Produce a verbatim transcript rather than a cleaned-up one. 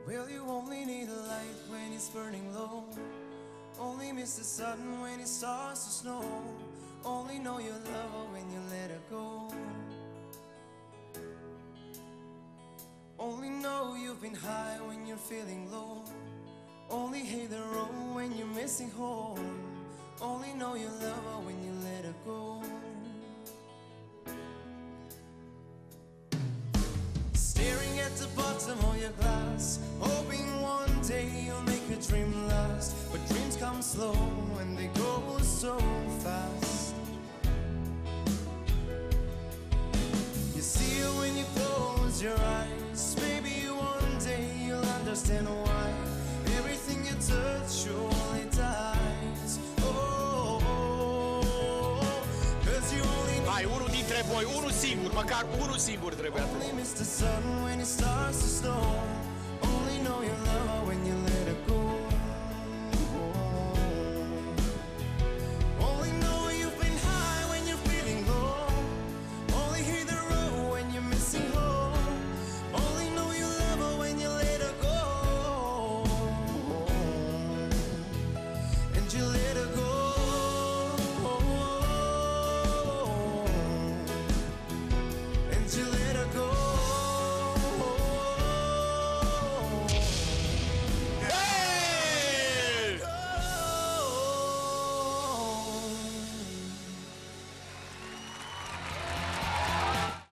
Well, you only need a light when it's burning low. Only miss the sun when it starts to snow. Only know you love her when you let her go. Only know you've been high when you're feeling low. Only hate the road when you're missing home. Only know you love her when you let her go. Staring at the bottom of your glass, hoping one day you'll make a dream last. But dreams come slow and they go so fast. You see her when you close your eyes. Maybe one day you'll understand why everything you touch surely dies. Oh, cause you only Hai, unul dintre voi, unul singur, măcar unul singur trebuie. Only miss the sun when it starts to snow.